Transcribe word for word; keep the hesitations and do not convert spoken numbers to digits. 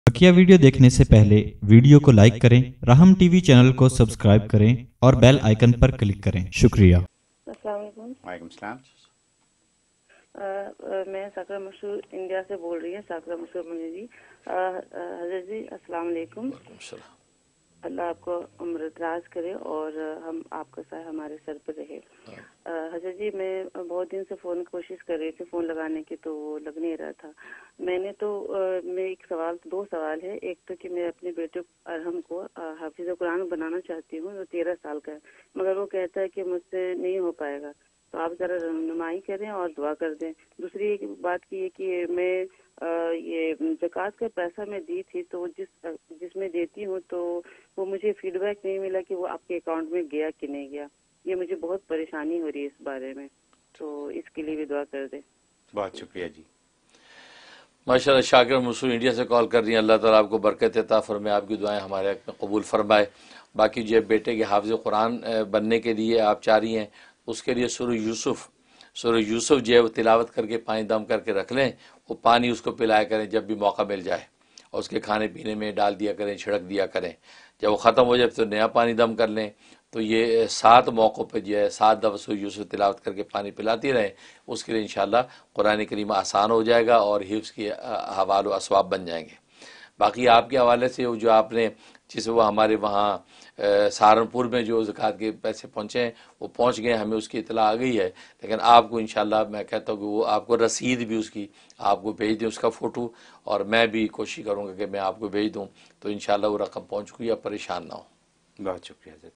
बकिया video देखने से पहले वीडियो को लाइक करें, राहम टीवी चैनल को सब्सक्राइब करें और बेल आइकन पर क्लिक करें। शुक्रिया। अस्सलाम वालेकुम। वालेकुम सलाम। अ, अ, मैं साकरा मशहूर इंडिया से बोल रही हूँ, साकरा मशहूर मुनि जी। अ, अ, हज़रत जी अस्सलाम वालेकुम। अल्लाह आपको उम्र दराज करे और हम आपका साया हमारे सर पर रहे। अ, हज़रत जी मैं बहुत दिन से फ़ोन कोशिश कर रही थी फ़ोन लगाने की, तो वो लग नहीं रहा था। मैंने तो अ, मैं एक सवाल दो सवाल है। एक तो कि मैं अपने बेटे अरहम को हाफिज़ कुरान बनाना चाहती हूँ, वो तेरह साल का है, मगर वो कहता है कि मुझसे नहीं हो पाएगा, तो आप ज़रा रहनुमाई करें और दुआ कर दें। दूसरी एक बात की है कि मैं आ, ये ज़कात का पैसा मैं दी थी, तो जिस जिसमें देती हूँ तो वो मुझे फीडबैक नहीं मिला कि वो आपके अकाउंट में गया कि नहीं गया। ये मुझे बहुत परेशानी हो रही है इस बारे में, तो इसके लिए भी दुआ कर दें। बहुत शुक्रिया जी। माशाल्लाह शाकिर मसूर इंडिया से कॉल कर रही हैं। अल्लाह ताला आपको बरकत अता फरमाए, आपकी दुआएं हमारे हक़ में कबूल फरमाए। बाकी जो बेटे के हाफ़िज़ कुरान बनने के लिए आप चाह रही हैं, उसके लिए सूरह यूसुफ सूरह यूसुफ जो है वो तिलावत करके पानी दम करके रख लें, वो पानी उसको पिलाया करें जब भी मौका मिल जाए, और उसके खाने पीने में डाल दिया करें, छिड़क दिया करें। जब वो ख़त्म हो जाए तो नया पानी दम कर लें। तो ये सात मौक़ों पे जो है सात दफ़ा सूरह यूसुफ तिलावत करके पानी पिलाती रहें, उसके लिए इंशाअल्लाह कुरान करीम आसान हो जाएगा और हिफ्ज़ के हवाल व असबाब बन जाएंगे। बाकी आपके हवाले से जो आपने जिस वो हमारे वहाँ सहारनपुर में जो ज़कात के पैसे पहुँचे हैं वो पहुँच गए, हमें उसकी इतला आ गई है। लेकिन आपको इंशाअल्लाह मैं कहता हूँ कि वो आपको रसीद भी उसकी आपको भेज दें, उसका फ़ोटो, और मैं भी कोशिश करूँगा कि मैं आपको भेज दूँ, तो इंशाअल्लाह वो रकम पहुँच गई, आप परेशान ना हो। बहुत शुक्रिया।